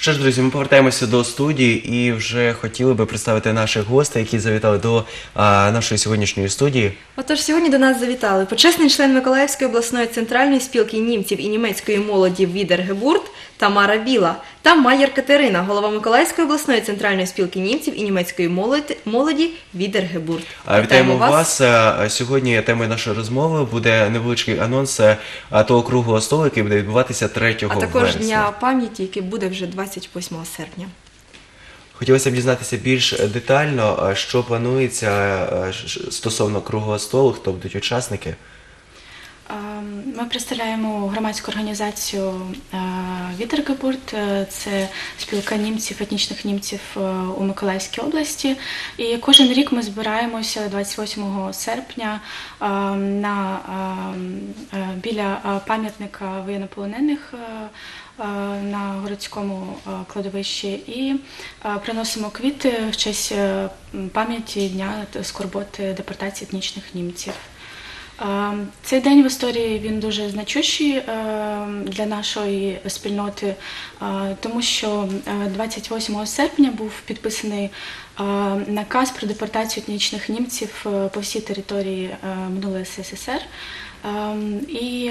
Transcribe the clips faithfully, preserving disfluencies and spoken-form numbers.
Що ж, друзі, ми повертаємося до студії і вже хотіли би представити наших гостей, які завітали до а, нашої сьогоднішньої студії. Отож, сьогодні до нас завітали почесний член Миколаївської обласної центральної спілки німців і німецької молоді Відергебурт Тамара Біла та Майєр Катерина, голова Миколаївської обласної центральної спілки німців і німецької молоді, молоді Відергебурт. Вітаємо, Вітаємо вас. вас. Сьогодні темою нашої розмови буде невеличкий анонс того круглого столу, який буде відбуватися третього вересня. А також Дня пам'яті, який буде вже двадцять восьмого серпня. Хотілося б дізнатися більш детально, що планується стосовно круглого столу, хто будуть учасники. Ми представляємо громадську організацію Відергебурт, це спілка німців, етнічних німців у Миколаївській області. І кожен рік ми збираємося двадцять восьмого серпня на, біля пам'ятника воєннополонених на городському кладовищі і приносимо квіти в честь пам'яті Дня скорботи депортації етнічних німців. Цей день в історії він дуже значущий для нашої спільноти, тому що двадцять восьмого серпня був підписаний наказ про депортацію етнічних німців по всій території минулої ес ес ес ер. І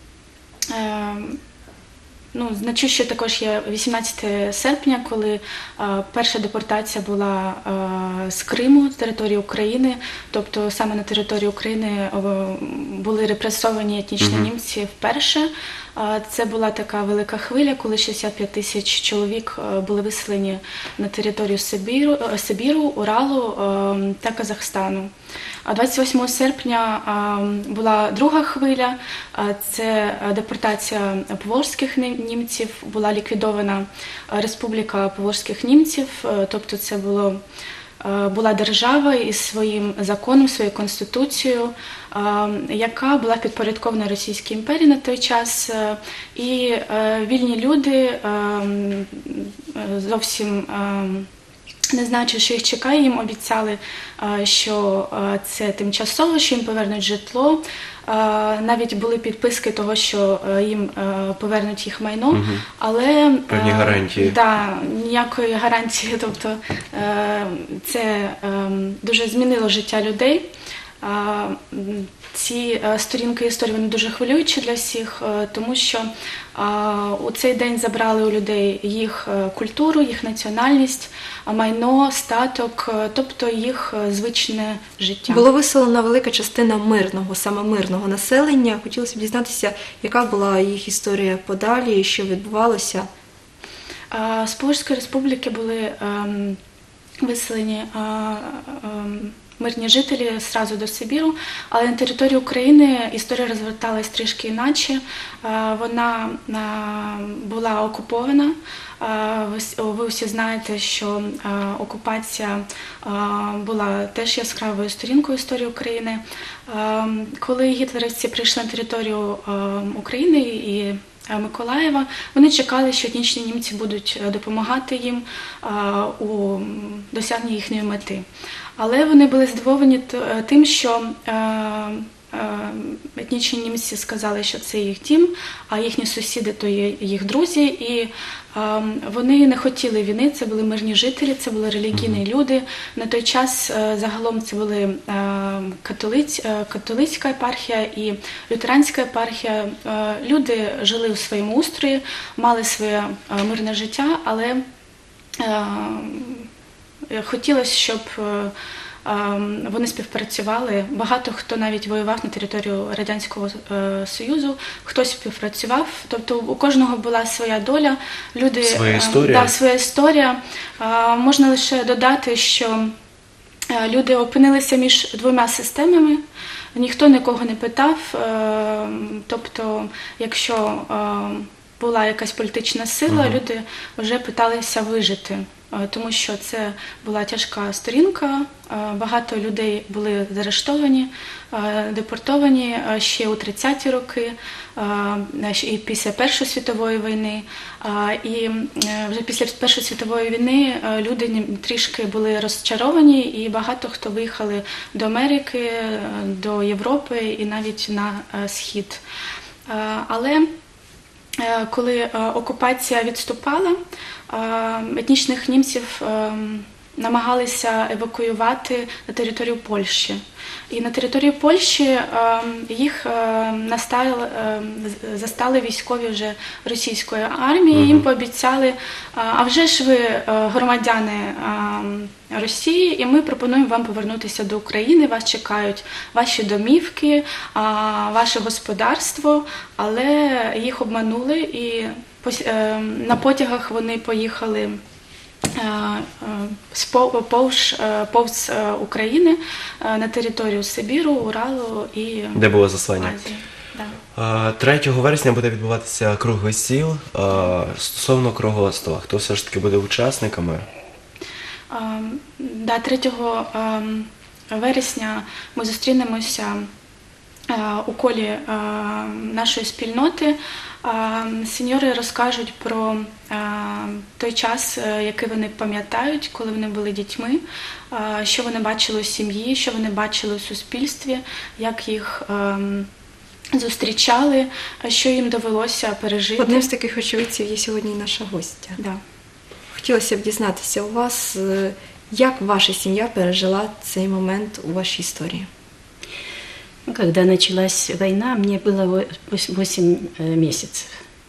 Ну, значуще також є вісімнадцятого серпня, коли а, перша депортація була а, з Криму, з території України. Тобто саме на території України а, були репресовані етнічні mm-hmm. німці вперше. А, це була така велика хвиля, коли шістдесят п'ять тисяч чоловік а, були виселені на територію Сибіру, Сибіру, Уралу а, та Казахстану. А двадцять восьмого серпня а, була друга хвиля, а, це депортація поволжських німців, була ліквідована Республіка поволжських німців, тобто це було, була держава із своїм законом, своєю конституцією, яка була підпорядкована Російській імперії на той час, і вільні люди зовсім не знаючи, що їх чекає, їм обіцяли, що це тимчасово, що їм повернуть житло. Навіть були підписки того, що їм повернуть їх майно, угу. але певні гарантії. Да, ніякої гарантії. Тобто це дуже змінило життя людей. Ці сторінки історії вони дуже хвилюючі для всіх, тому що у цей день забрали у людей їх культуру, їх національність, майно, статок, тобто їх звичне життя. Було виселена велика частина мирного, саме мирного населення. Хотілося б дізнатися, яка була їх історія подалі і що відбувалося? З Поволжської республіки були виселені мирні жителі зразу до Сибіру, але на території України історія розверталась трішки іначе. Вона була окупована. Ви всі знаєте, що окупація була теж яскравою сторінкою історії України. Коли гітлерівці прийшли на територію України і Миколаєва, вони чекали, що етнічні німці будуть допомагати їм у досягненні їхньої мети. Але вони були здивовані тим, що етнічні німці сказали, що це їх дім, а їхні сусіди – то є їх друзі. І вони не хотіли війни, це були мирні жителі, це були релігійні люди. На той час загалом це були католиць, католицька єпархія і лютеранська єпархія. Люди жили у своєму устрої, мали своє мирне життя, але хотілося, щоб вони співпрацювали. Багато хто навіть воював на територію Радянського Союзу, хтось співпрацював. Тобто у кожного була своя доля. Люди, своя історія. Да, своя історія. Можна лише додати, що люди опинилися між двома системами. Ніхто нікого не питав. Тобто, якщо була якась політична сила, угу. люди вже питалися вижити. Тому що це була тяжка сторінка, багато людей були заарештовані, депортовані ще у тридцяті роки, і після Першої світової війни. І вже після Першої світової війни люди трішки були розчаровані, і багато хто виїхали до Америки, до Європи і навіть на Схід. Але е, коли е, окупація відступала, е, етнічних німців е, намагалися евакуювати на територію Польщі. І на території Польщі е, їх е, настали, е, застали військові вже російської армії, їм пообіцяли, а вже ж ви е, громадяни е, Росії, і ми пропонуємо вам повернутися до України, вас чекають ваші домівки, е, ваше господарство, але їх обманули, і пос- е, на потягах вони поїхали повз, повз України на територію Сибіру, Уралу і Де було заслання? Азії. Да. А, третього вересня буде відбуватися круглий стіл. А, Стосовно круглого стола, хто все ж таки буде учасниками? А, да, третього ем, вересня ми зустрінемося е, у колі е, нашої спільноти. Е, Сеньори розкажуть про е, той час, е, який вони пам'ятають, коли вони були дітьми, е, що вони бачили у сім'ї, що вони бачили у суспільстві, як їх ем, зустрічали, що їм довелося пережити. Одним з таких очевидців є сьогодні і наша гостя. Да. Хотілося б дізнатися у вас, е, як ваша сім'я пережила цей момент у вашій історії. Ну, когда началась война, мне было восемь месяцев.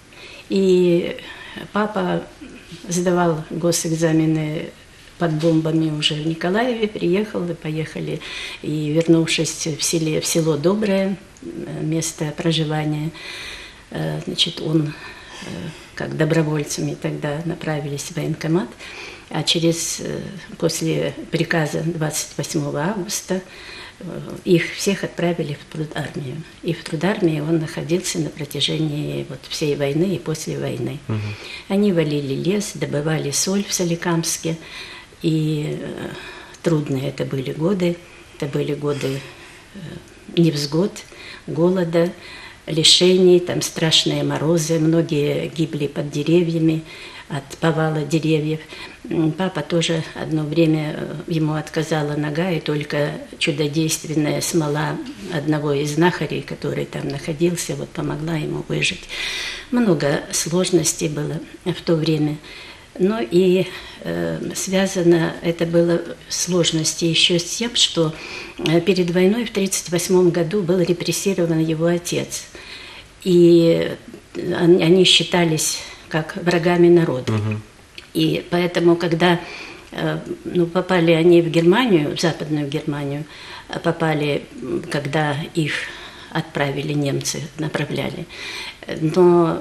И папа сдавал госэкзамены под бомбами уже в Николаеве, приехал, и поехали. И вернувшись в, селе, в село Доброе, место проживания, значит, он, как добровольцами тогда направились в военкомат, а через, после приказа двадцать восьмого августа, их всех отправили в трудармию. И в трудармии он находился на протяжении вот всей войны и после войны. Угу. Они валили лес, добывали соль в Соликамске. И э, трудные это были годы. Это были годы э, невзгод, голода, лишений, там страшные морозы. Многие гибли под деревьями от повала деревьев. Папа тоже одно время, ему отказала нога, и только чудодейственная смола одного из знахарей, который там находился, вот помогла ему выжить. Много сложностей было в то время. Но и э, связано это было сложности еще с тем, что перед войной в тридцать восьмом году был репрессирован его отец. И они считались как врагами народа. Угу. И поэтому, когда ну, попали они в Германию, в Западную Германию, попали, когда их отправили немцы, направляли, но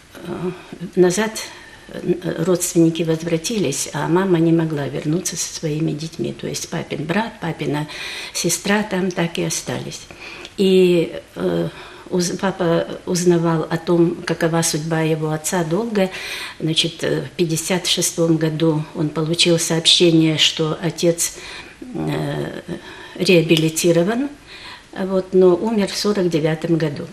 назад родственники возвратились, а мама не могла вернуться со своими детьми. То есть папин брат, папина сестра там так и остались. И папа узнавал о том, какова судьба его отца долго. Значит, в пятьдесят шестом году он получил сообщение, что отец э, реабилитирован, вот, но умер в сорок девятом году.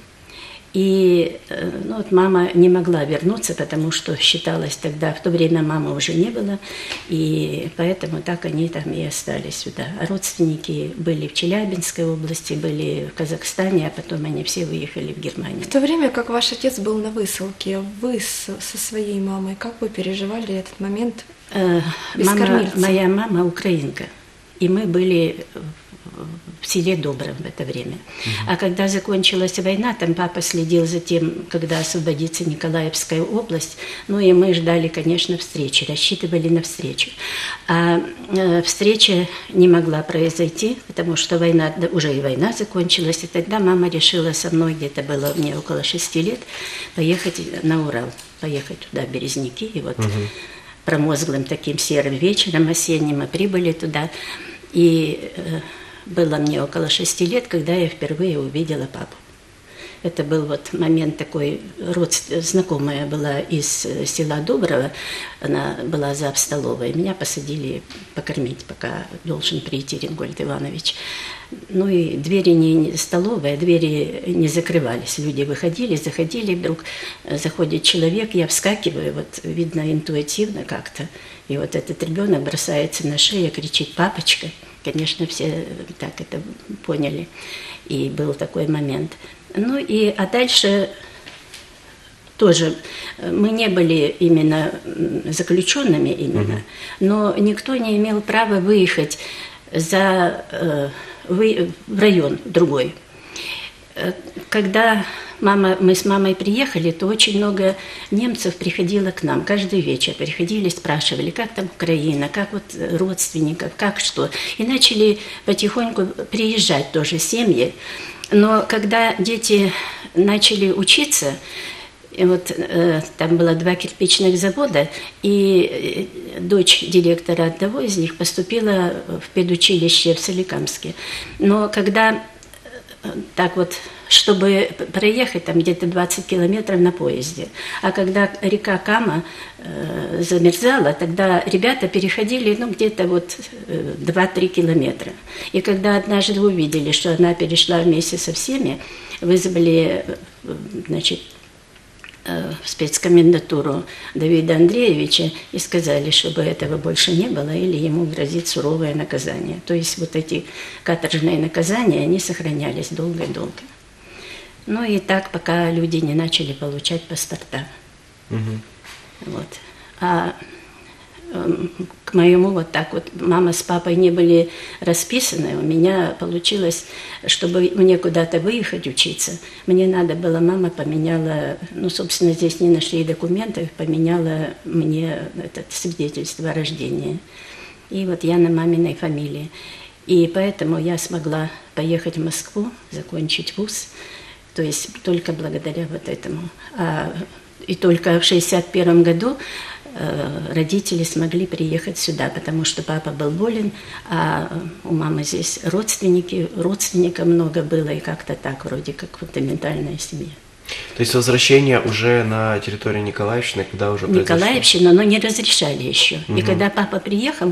И ну, вот мама не могла вернуться, потому что считалось тогда, в то время мамы уже не было, и поэтому так они там и остались сюда. А родственники были в Челябинской области, были в Казахстане, а потом они все выехали в Германию. В то время, как ваш отец был на высылке, вы со своей мамой, как вы переживали этот момент без мама, кормильца? Моя мама украинка, и мы были в селе Добром в это время. Uh-huh. А когда закончилась война, там папа следил за тем, когда освободится Николаевская область, ну и мы ждали, конечно, встречи, рассчитывали на встречу. А э, встреча не могла произойти, потому что война, да, уже и война закончилась, и тогда мама решила со мной, где-то было мне около шести лет, поехать на Урал, поехать туда, в Березники, и вот uh-huh. промозглым таким серым вечером осенним мы прибыли туда, и э, было мне около шести лет, когда я впервые увидела папу. Это был вот момент такой, родств... знакомая была из села Доброго, она была зав. Столовой, меня посадили покормить, пока должен прийти Рингольд Иванович. Ну и двери не столовая, двери не закрывались, люди выходили, заходили, вдруг заходит человек, я вскакиваю, вот видно интуитивно как-то, и вот этот ребенок бросается на шею, кричит «папочка». Конечно, все так это поняли, и был такой момент. Ну и, а дальше тоже э, мы не были именно м, заключенными именно, но никто не имел права выехать за, э, вы, в район другой. Э, Когда мама, мы с мамой приехали, то очень много немцев приходило к нам. Каждый вечер приходили, спрашивали, как там Украина, как вот родственников, как что. И начали потихоньку приезжать тоже семьи. Но когда дети начали учиться, и вот э, там было два кирпичных завода, и э, дочь директора одного из них поступила в педучилище в Соликамске. Но когда э, так вот, чтобы проехать там где-то двадцать километров на поезде, а когда река Кама э, замерзала, тогда ребята переходили ну, где-то вот э, два-три километра. И когда однажды увидели, что она перешла вместе со всеми, вызвали, э, значит, в спецкомендатуру Давида Андреевича и сказали, чтобы этого больше не было или ему грозит суровое наказание. То есть вот эти каторжные наказания, они сохранялись долго-долго. Ну и так, пока люди не начали получать паспорта. Мгм. Вот. А эм, к моему вот так вот, мама с папой не были расписаны, у меня получилось, чтобы мне куда-то выехать учиться, мне надо было, мама поменяла, ну, собственно, здесь не нашли документов, поменяла мне это свидетельство о рождении. И вот я на маминой фамилии. И поэтому я смогла поехать в Москву, закончить вуз, то есть только благодаря вот этому. А, и только в шестьдесят первом году э, родители смогли приехать сюда, потому что папа был болен, а у мамы здесь родственники, родственников много было, и как-то так, вроде как фундаментальная семья. То есть возвращение уже на территорию Николаевщины, когда уже произошло? Николаевщина, но не разрешали еще. И когда папа приехал,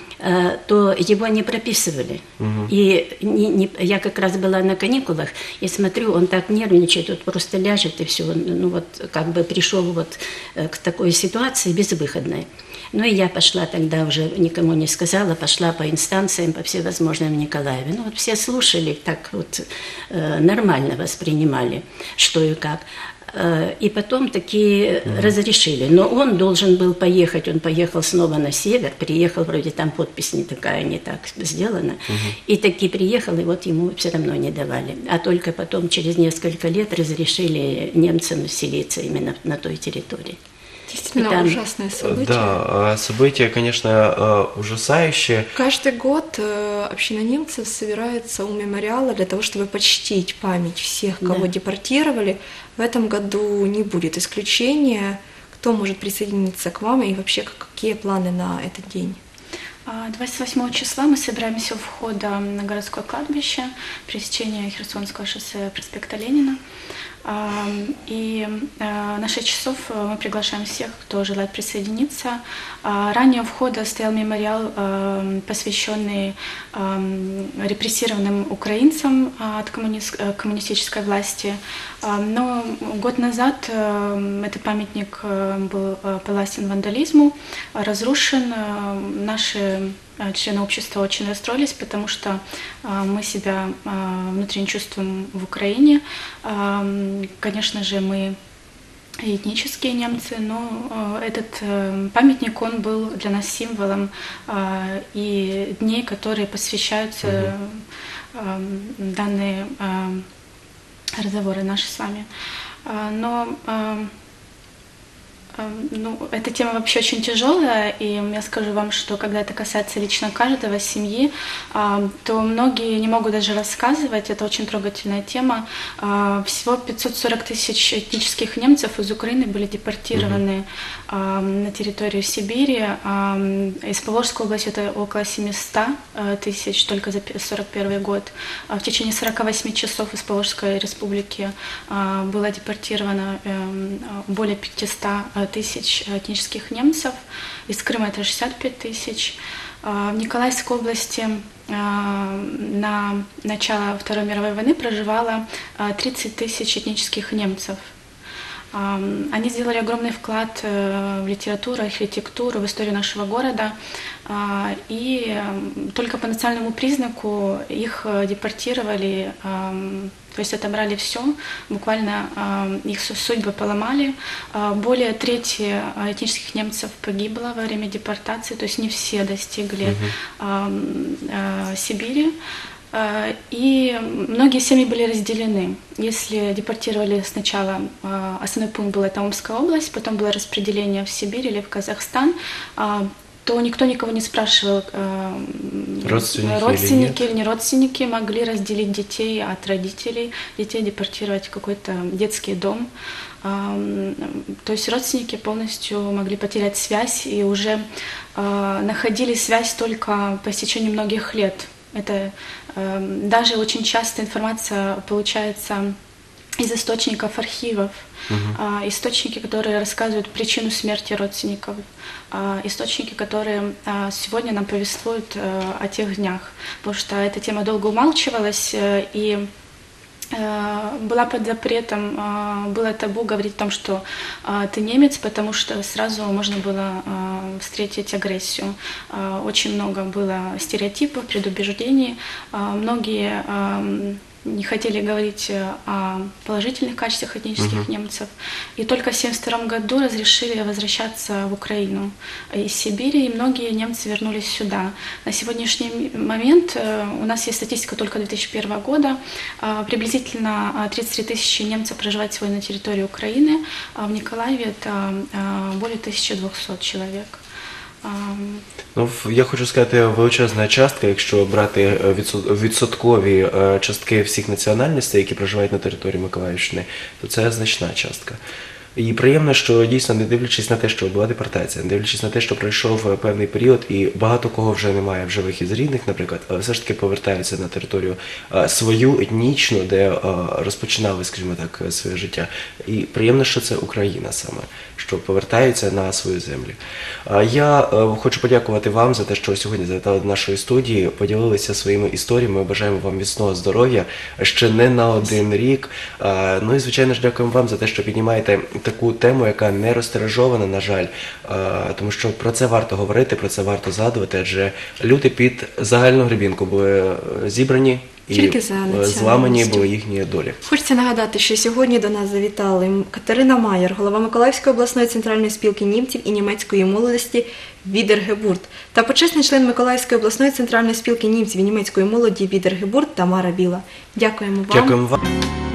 э, то его не прописывали. И не- не- я как раз была на каникулах, и смотрю, он так нервничает, вот просто ляжет и все. Ну вот как бы пришел вот э, к такой ситуации безвыходной. Ну и я пошла тогда уже, никому не сказала, пошла по инстанциям, по всевозможным в Николаеве. Ну вот все слушали, так вот э, нормально воспринимали, что и как. Э, И потом такие разрешили. Но он должен был поехать, он поехал снова на север, приехал, вроде там подпись не такая, не так сделана. И таки приехал, и вот ему все равно не давали. А только потом, через несколько лет, разрешили немцам селиться именно на той территории. Действительно И там- ужасное событие. Да, а, события, конечно, а, ужасающие. Каждый год э, община немцев собирается у мемориала для того, чтобы почтить память всех, кого Да. депортировали. В этом году не будет исключения. Кто может присоединиться к вам и вообще какие планы на этот день? А, двадцать восьмого числа мы собираемся у входа на городское кладбище, пересечение Херсонского шоссе проспекта Ленина. А, И а, на шесть часов мы приглашаем всех, кто желает присоединиться. А, Ранее у входа стоял мемориал, а, посвященный а, репрессированным украинцам а, от коммунист- э, коммунистической власти. А, Но год назад а, этот памятник а, был а, подвластен вандализму, а, разрушен. А, Наши а, члены общества очень расстроились, потому что а, мы себя а, внутренне чувствуем в Украине. А, м, Конечно же, мы этнические немцы, но а, этот э, памятник, он был для нас символом а, и дней, которые посвящаются а, данные а, разговоры наши с вами. А, Но а, а, ну, эта тема вообще очень тяжелая, и я скажу вам, что когда это касается лично каждого, семьи, а, то многие не могут даже рассказывать, это очень трогательная тема. А, Всего пятьсот сорок тысяч этнических немцев из Украины были депортированы а, на территорию Сибири. А, Из Поволжской области это около семьсот э, тысяч только за сорок первый год. А В течение сорока восьми часов из Поволжской республики а, было депортировано эм, более пятисот тысяч этнических немцев. Из Крыма это шестьдесят пять тысяч. А, В Николаевской области а, на начало Второй мировой войны проживало а, тридцать тысяч этнических немцев. А, Они сделали огромный вклад э, в литературу, архитектуру, в историю нашего города. А, И э, только по национальному признаку их э, депортировали э, То есть отобрали все, буквально э, их су- судьбы поломали. Э, более трети э, этнических немцев погибло во время депортации, то есть не все достигли э, э, Сибири. Э, И многие семьи были разделены. Если депортировали сначала, э, основной пункт был это Омская область, потом было распределение в Сибирь или в Казахстан, э, то никто никого не спрашивал, э, Родственники или родственники или не родственники могли разделить детей от родителей, детей депортировать в какой-то детский дом. Эм, То есть родственники полностью могли потерять связь и уже э, находили связь только по истечении многих лет. Это э, даже очень часто информация получается из источников архивов, а, источники, которые рассказывают причину смерти родственников, а, источники, которые а, сегодня нам повествуют а, о тех днях, потому что эта тема долго умалчивалась э, и э, была под запретом, а, было табу говорить о том, что а, ты немец, потому что сразу можно было а, встретить агрессию. А, Очень много было стереотипов, предубеждений, а, многие а, не хотели говорить э, о положительных качествах этнических немцев. И только в семьдесят втором году разрешили возвращаться в Украину из Сибири, и многие немцы вернулись сюда. На сегодняшний момент э, у нас есть статистика только две тысячи первого года. Э, Приблизительно э, тридцать три тысячи немцев проживают сегодня на территории Украины, а в Николаеве это э, более тысячи двухсот человек. Ам, Ну, в- я хочу сказати, величезна частка, якщо брати е, відсо- відсоткові е, частки всіх національностей, які проживають на території Миколаївщини, то це значна частка. І приємно, що дійсно, не дивлячись на те, що була депортація, не дивлячись на те, що пройшов е, певний період, і багато кого вже немає в живих із рідних, наприклад, але все ж таки повертаються на територію е, свою етнічну, де е, розпочинали, скажімо так, е, своє життя. І приємно, що це Україна саме, що повертаються на свою землю. А Я е, хочу подякувати вам за те, що сьогодні завітали до нашої студії, поділилися своїми історіями. Ми бажаємо вам міцного здоров'я ще не на один рік. А, Ну і звичайно ж дякуємо вам за те, що піднімаєте таку тему, яка не розтиражована, на жаль, А, тому що про це варто говорити, про це варто згадувати, адже люди під загальну гребінку були е, зібрані і Тільки за е, національністю. зламані були їхні долі. Хочеться нагадати, що сьогодні до нас завітали Катерина Маєр, голова Миколаївської обласної центральної спілки німців і німецької молодості Відергебурт, та почесний член Миколаївської обласної центральної спілки німців і німецької молоді Відергебурт Тамара Біла. Дякуємо вам. Дякуємо вам.